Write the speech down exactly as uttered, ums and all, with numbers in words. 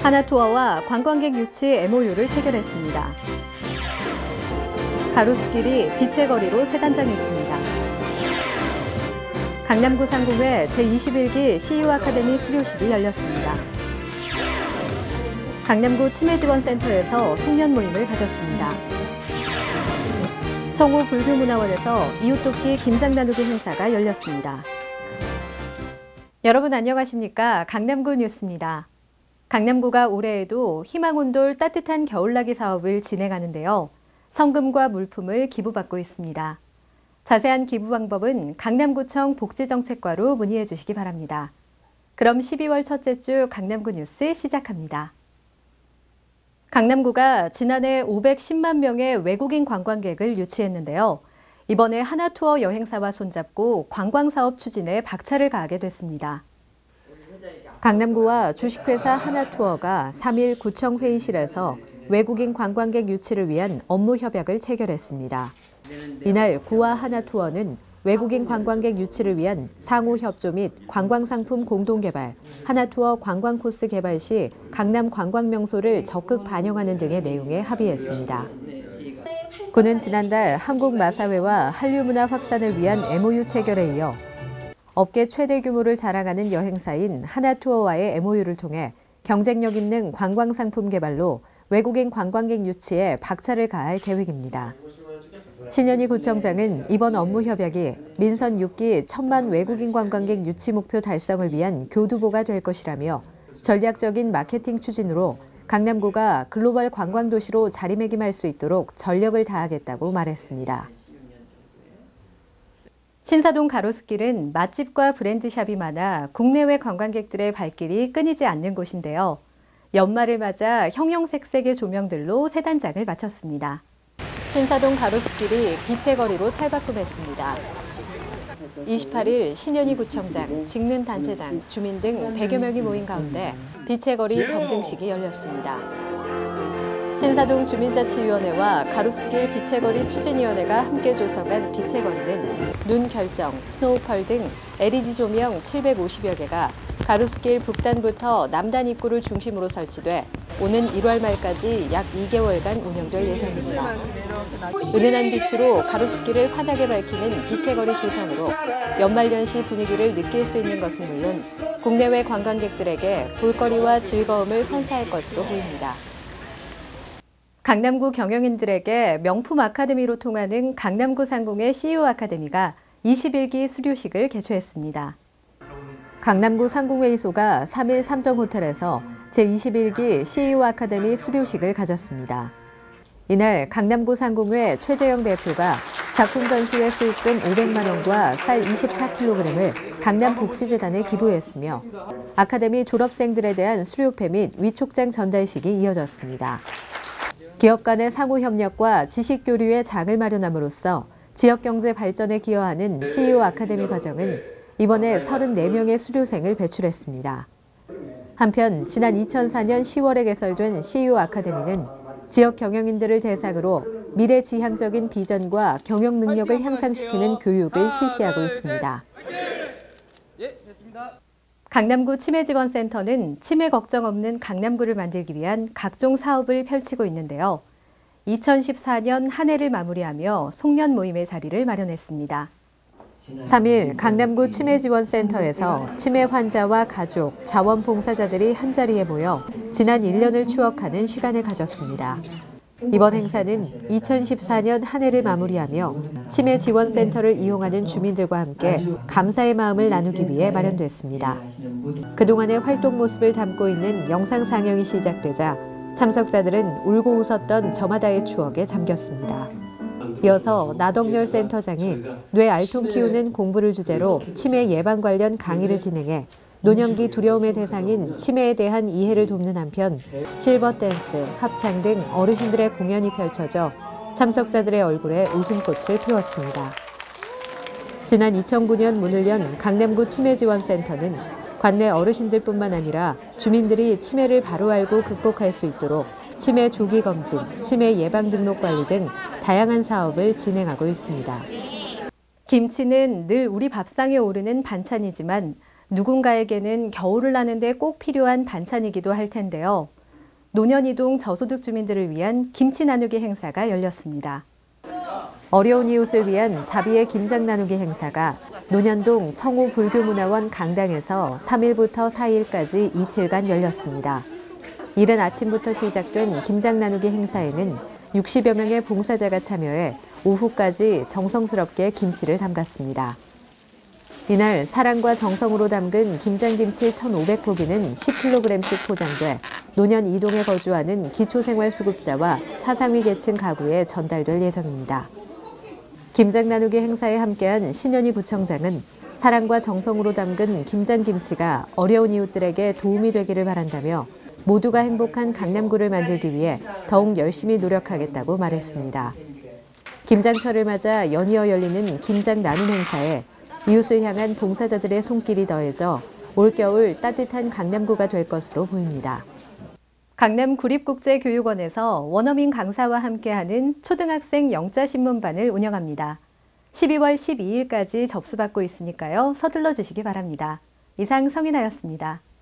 하나투어와 관광객 유치 엠오유를 체결했습니다. 가로수길이 빛의 거리로 새 단장했습니다. 강남구 상공회 제이십일 기 씨이오 아카데미 수료식이 열렸습니다. 강남구 치매지원센터에서 송년 모임을 가졌습니다. 청호 불교문화원에서 이웃돕기 김장 나누기 행사가 열렸습니다. 여러분 안녕하십니까? 강남구 뉴스입니다. 강남구가 올해에도 희망온돌 따뜻한 겨울나기 사업을 진행하는데요. 성금과 물품을 기부받고 있습니다. 자세한 기부 방법은 강남구청 복지정책과로 문의해 주시기 바랍니다. 그럼 십이월 첫째 주 강남구 뉴스 시작합니다. 강남구가 지난해 오백십만 명의 외국인 관광객을 유치했는데요. 이번에 하나투어 여행사와 손잡고 관광사업 추진에 박차를 가하게 됐습니다. 강남구와 주식회사 하나투어가 삼 일 구청 회의실에서 외국인 관광객 유치를 위한 업무 협약을 체결했습니다. 이날 구와 하나투어는 외국인 관광객 유치를 위한 상호 협조 및 관광상품 공동개발, 하나투어 관광 코스 개발 시 강남 관광 명소를 적극 반영하는 등의 내용에 합의했습니다. 구는 지난달 한국마사회와 한류문화 확산을 위한 엠오유 체결에 이어 업계 최대 규모를 자랑하는 여행사인 하나투어와의 엠오유를 통해 경쟁력 있는 관광상품 개발로 외국인 관광객 유치에 박차를 가할 계획입니다. 신현희 구청장은 이번 업무 협약이 민선 육 기 천만 외국인 관광객 유치 목표 달성을 위한 교두보가 될 것이라며 전략적인 마케팅 추진으로 강남구가 글로벌 관광도시로 자리매김할 수 있도록 전력을 다하겠다고 말했습니다. 신사동 가로수길은 맛집과 브랜드샵이 많아 국내외 관광객들의 발길이 끊이지 않는 곳인데요. 연말을 맞아 형형색색의 조명들로 새 단장을 마쳤습니다. 신사동 가로수길이 빛의 거리로 탈바꿈했습니다. 이십팔 일 신현희 구청장, 직능단체장, 주민 등 백여 명이 모인 가운데 빛의 거리 점등식이 열렸습니다. 신사동 주민자치위원회와 가로수길 빛의 거리 추진위원회가 함께 조성한 빛의 거리는 눈 결정, 스노우펄 등 엘이디 조명 칠백오십여 개가 가로수길 북단부터 남단 입구를 중심으로 설치돼 오는 일월 말까지 약 이 개월간 운영될 예정입니다. 은은한 빛으로 가로수길을 환하게 밝히는 빛의 거리 조성으로 연말연시 분위기를 느낄 수 있는 것은 물론 국내외 관광객들에게 볼거리와 즐거움을 선사할 것으로 보입니다. 강남구 경영인들에게 명품 아카데미로 통하는 강남구 상공회 씨이오 아카데미가 이십일 기 수료식을 개최했습니다. 강남구 상공회의소가 삼 일 삼정호텔에서 제이십일 기 씨이오 아카데미 수료식을 가졌습니다. 이날 강남구 상공회 최재영 대표가 작품 전시회 수익금 오백만 원과 쌀 이십사 킬로그램을 강남복지재단에 기부했으며 아카데미 졸업생들에 대한 수료패 및 위촉장 전달식이 이어졌습니다. 기업 간의 상호 협력과 지식 교류의 장을 마련함으로써 지역 경제 발전에 기여하는 씨이오 아카데미 과정은 이번에 서른네 명의 수료생을 배출했습니다. 한편 지난 이천사 년 시월에 개설된 씨이오 아카데미는 지역 경영인들을 대상으로 미래지향적인 비전과 경영 능력을 향상시키는 교육을 실시하고 있습니다. 강남구 치매지원센터는 치매 걱정 없는 강남구를 만들기 위한 각종 사업을 펼치고 있는데요. 이천십사 년 한 해를 마무리하며 송년 모임의 자리를 마련했습니다. 삼 일 강남구 치매지원센터에서 치매 환자와 가족, 자원봉사자들이 한자리에 모여 지난 일 년을 추억하는 시간을 가졌습니다. 이번 행사는 이천십사 년 한 해를 마무리하며 치매지원센터를 이용하는 주민들과 함께 감사의 마음을 나누기 위해 마련됐습니다. 그동안의 활동 모습을 담고 있는 영상 상영이 시작되자 참석자들은 울고 웃었던 저마다의 추억에 잠겼습니다. 이어서 나덕열 센터장이 뇌 알통 키우는 공부를 주제로 치매 예방 관련 강의를 진행해 노년기 두려움의 대상인 치매에 대한 이해를 돕는 한편 실버 댄스, 합창 등 어르신들의 공연이 펼쳐져 참석자들의 얼굴에 웃음꽃을 피웠습니다. 지난 이천구 년 문을 연 강남구 치매지원센터는 관내 어르신들뿐만 아니라 주민들이 치매를 바로 알고 극복할 수 있도록 치매 조기 검진, 치매 예방 등록 관리 등 다양한 사업을 진행하고 있습니다. 김치는 늘 우리 밥상에 오르는 반찬이지만 누군가에게는 겨울을 나는데 꼭 필요한 반찬이기도 할 텐데요. 노년이동 저소득 주민들을 위한 김치 나누기 행사가 열렸습니다. 어려운 이웃을 위한 자비의 김장 나누기 행사가 논현동 청호 불교문화원 강당에서 삼 일부터 사 일까지 이틀간 열렸습니다. 이른 아침부터 시작된 김장 나누기 행사에는 육십여 명의 봉사자가 참여해 오후까지 정성스럽게 김치를 담갔습니다. 이날 사랑과 정성으로 담근 김장김치 천오백 포기는 십 킬로그램씩 포장돼 논현 이동에 거주하는 기초생활수급자와 차상위 계층 가구에 전달될 예정입니다. 김장 나누기 행사에 함께한 신현희 구청장은 사랑과 정성으로 담근 김장김치가 어려운 이웃들에게 도움이 되기를 바란다며 모두가 행복한 강남구를 만들기 위해 더욱 열심히 노력하겠다고 말했습니다. 김장철을 맞아 연이어 열리는 김장 나눔 행사에 이웃을 향한 봉사자들의 손길이 더해져 올겨울 따뜻한 강남구가 될 것으로 보입니다. 강남구립국제교육원에서 원어민 강사와 함께하는 초등학생 영자신문반을 운영합니다. 십이월 십이일까지 접수받고 있으니까요. 서둘러 주시기 바랍니다. 이상 성인아였습니다.